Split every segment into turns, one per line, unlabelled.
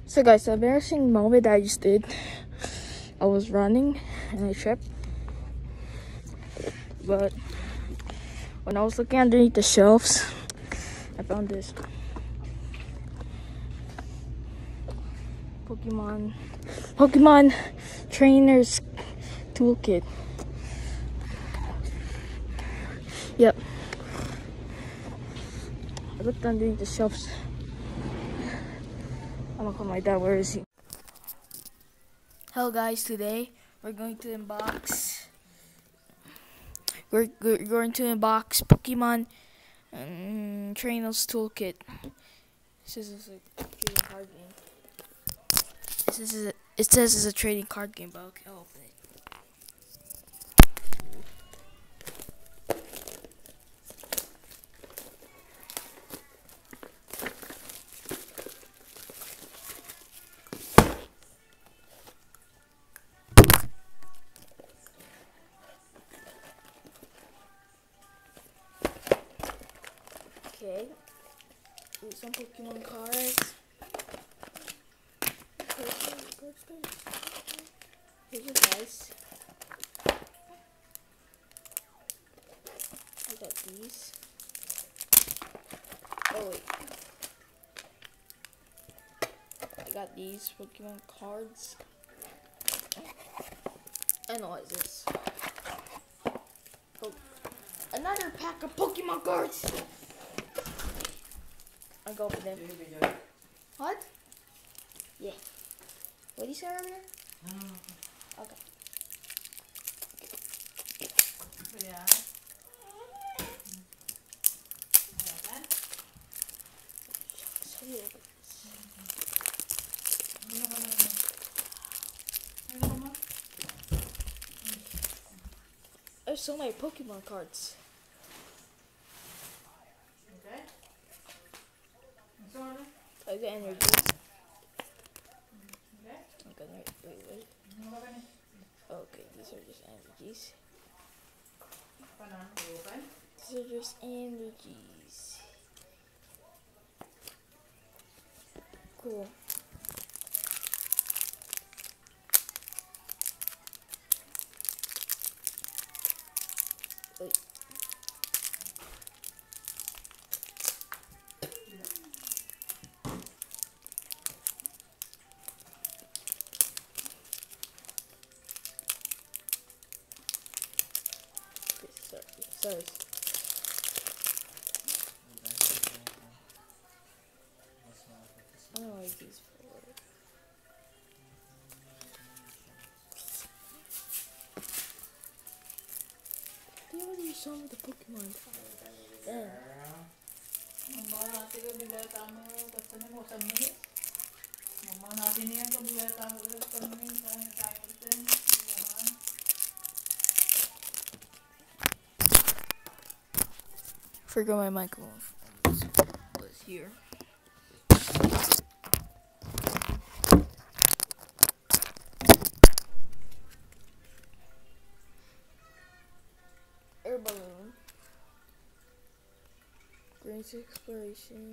So guys, the embarrassing moment I just did, I was running and I tripped. But when I was looking underneath the shelves, I found this Pokemon Trainers Toolkit. Yep. I looked underneath the shelves. I'm gonna call my dad. Where is he? Hello guys, today we're going to unbox. We're going to unbox Pokemon Trainers Toolkit. This is a trading card game. It says it's a trading card game, but okay, I'll open it. Okay, here's some Pokemon cards. Here's your dice. I got these. Oh wait. I got these Pokemon cards. And what is this? Oh, another pack of Pokemon cards! I'll go open them. What? Yeah. What did you say earlier? Okay.
Yeah.
There's so many Pokemon cards.
Okay.
I got energy. Okay, wait. Okay, these are just energies. These are just energies. Cool. Wait. Sorry. I don't like these for. They already saw me the Pokemon. Damn. Forgot my microphone was here. Air balloon. Greens exploration.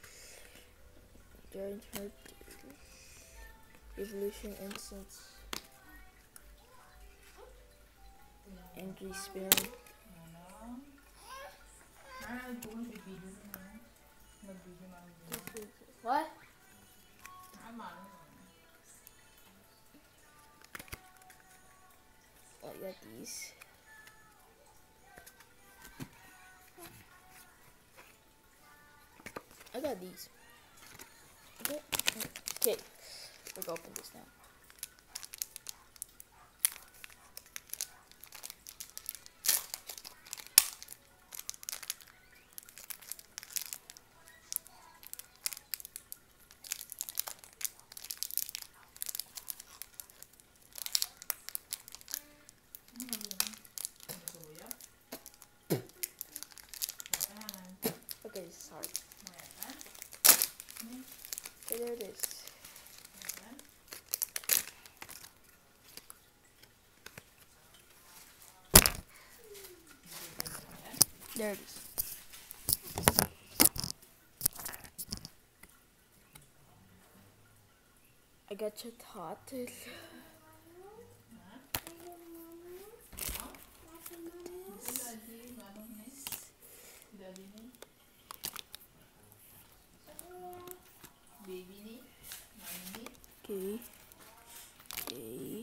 Giant heart. Evolution instance. Energy spin. What? I got these. I got these. Okay. We're gonna open this now. Okay, this is hard. Okay, there it is. There it is. I got your turtle.
Baby ni, mami ni.
Okay. Okay.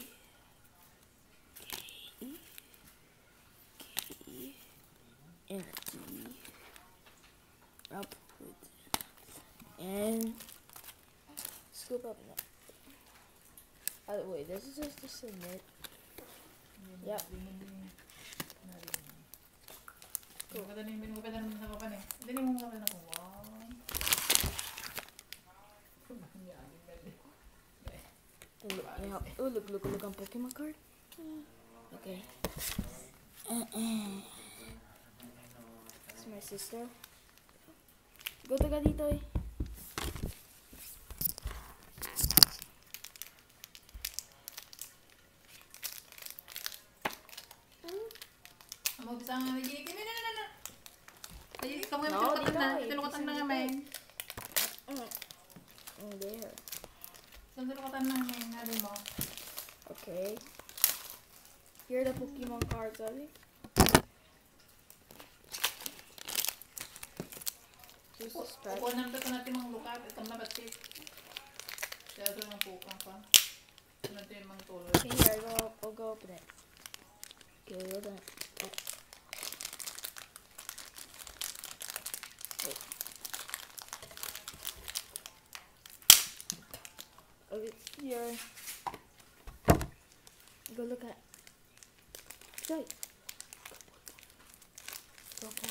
Okay. Energy. Upward. And scoop up now. Oh wait, this is just to submit. Yep.
Cool. Dali mo ka na kung wow.
Oh, look on Pokemon card. Okay. It's my sister. Go to dito eh.
Amo bisa nga lagi. No. Lagi kamu yang
No,
tilukatan na ngamen.
There.
Tilukatan na ngamen na mo.
Okay. Here are the Pokemon cards, are they? Just a spread.
Kuha naman ito natin mga lukat. Itong nabatit. Kaya ito mga pukang pa. Ito natin yung mga tuloy.
Okay, here, I'll go open it. Okay, hold on. Wait. Okay, here. Go look at. Joy. Okay.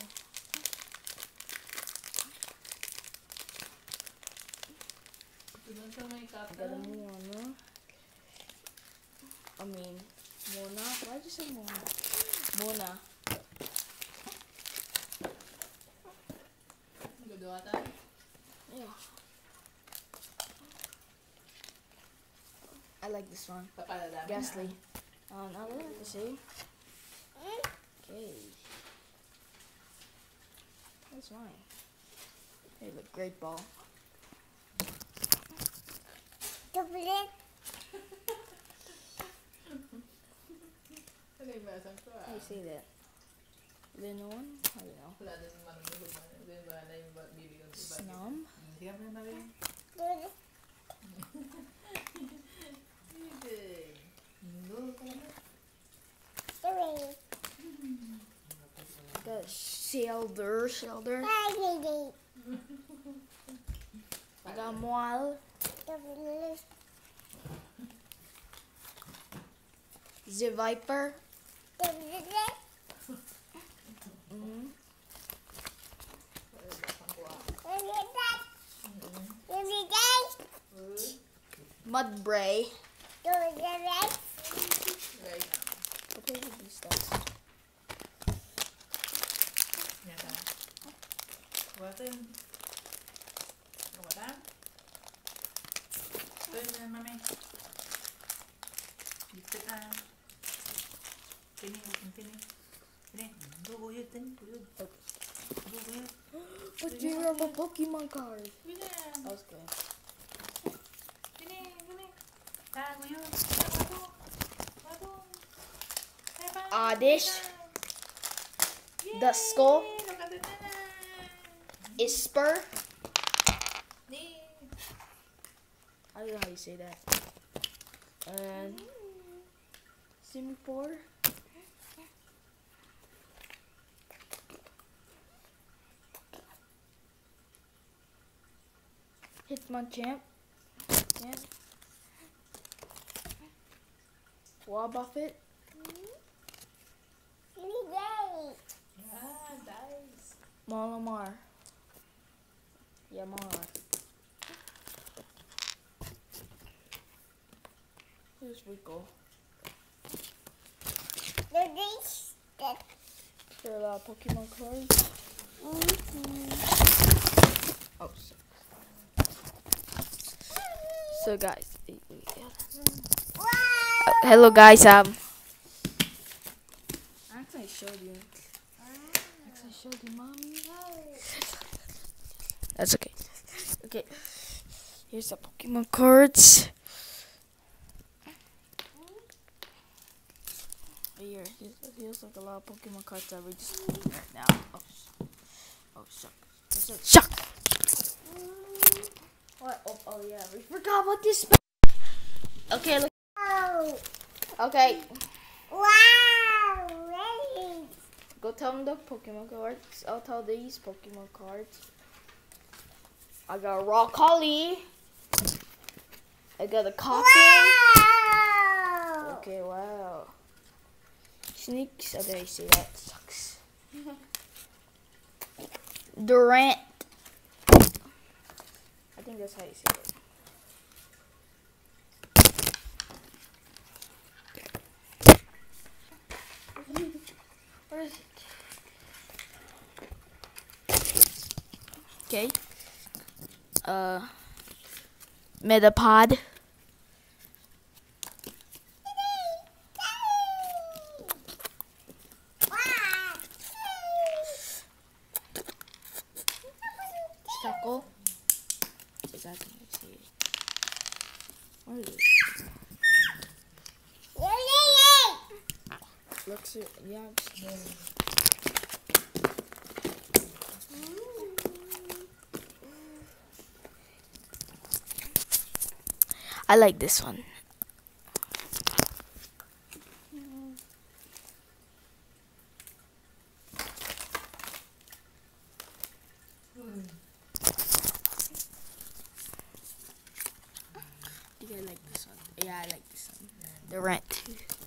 Doon sa may
I got a
kata.
Mona. I mean, Mona. Why'd you say Mona? Mona.
Gudwatan.
Yeah. I like this one.
Papaladami.
Ghastly. Now what do I have to say? Okay. That's mine. Hey, look, great ball.
Okay, basang ko
How do you say that? Linoon? I don't know.
Wala din yung manunod man. Then ba na yung bibig ko diba?
Snum?
Sige pa na rin.
The Shelder. I got Moal. The Viper. Mudbray. Okay, with these stuff.
Nyata. Buatin. Buatan. Ito yun mami. Dito na. Tini. Buyod. Buyod.
But you have a Pokemon card.
Bila.
That was good.
Tini. Buyod.
Oddish. The skull. Isper. I don't know how you say that. And Simipour. Hitmonchan. Wobbuffet.
Nice.
Malamar. Yeah, Malamar. Here's Rico. There are a lot of Pokemon cards. Oh, so guys, hello guys. Actually, I showed you. Mommy. That's okay. Okay, here's the Pokemon cards. here. Here's like a lot of Pokemon cards that we just right now. Oh, shuck. Shuck. What? Oh yeah, we forgot about this. Okay, look.
Oh.
Okay.
Wow. Really?
Go tell them the Pokemon cards. I'll tell these Pokemon cards. I got a raw collie. I got a coffin.
Wow.
Okay, wow. Sneaks. Oh, there you see that sucks. Durant. I think that's how you say it. Where is it? Okay. Metapod. Chuckle. Is that how you say it? What is it? Looks it. Yeah. I like this one. I think I like this one. Yeah, I like this one. The rent.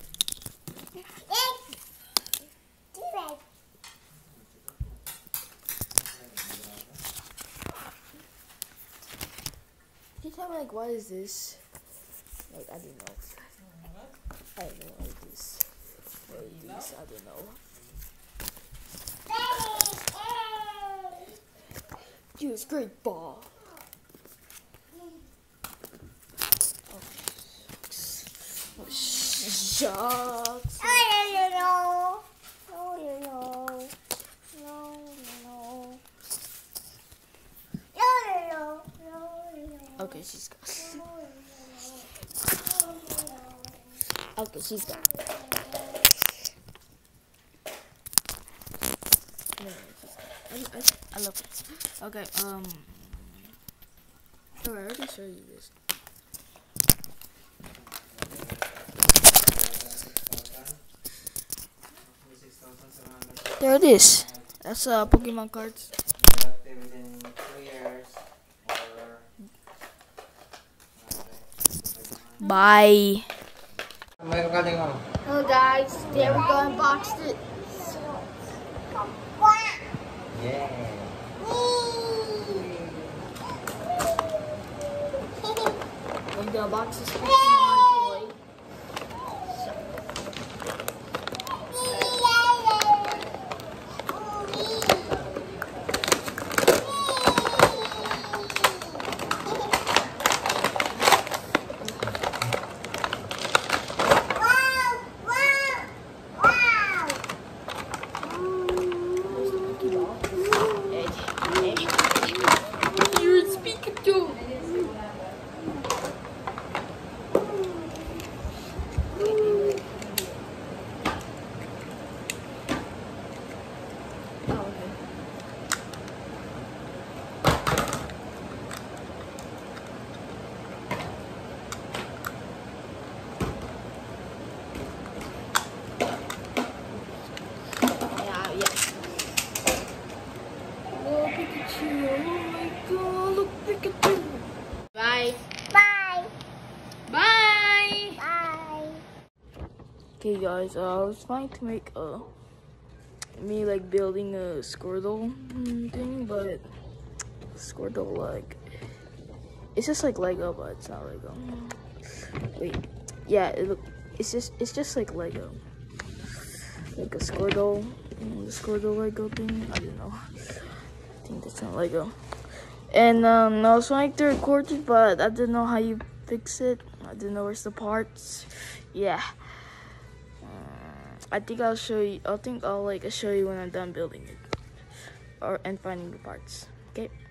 Can you tell me, like, what is this? Like, I don't know. I don't know what is this. What is this? I don't know. Use great ball. Oh, shucks. Okay, she's gone. Okay, she's gone. I love it. Okay, oh, I already showed you this. There it is. That's Pokemon cards.
Within 2 years or
Bye.
Hello guys, today we're going to unbox it.
Yeah.
Like the box is Pokemon toy. You're speaking to. Bye.
Bye.
Bye.
Bye.
Okay, guys. I was trying to make me like building a Squirtle thing, but Squirtle like it's just like Lego, but it's not Lego. Wait, yeah, it's just like Lego, like a Squirtle, the Squirtle Lego thing. I don't know. I think that's not Lego. And I was trying to record it, but I didn't know how you fix it. I didn't know where's the parts. Yeah. I think I'll show you. I think I'll like show you when I'm done building it, and finding the parts. Okay.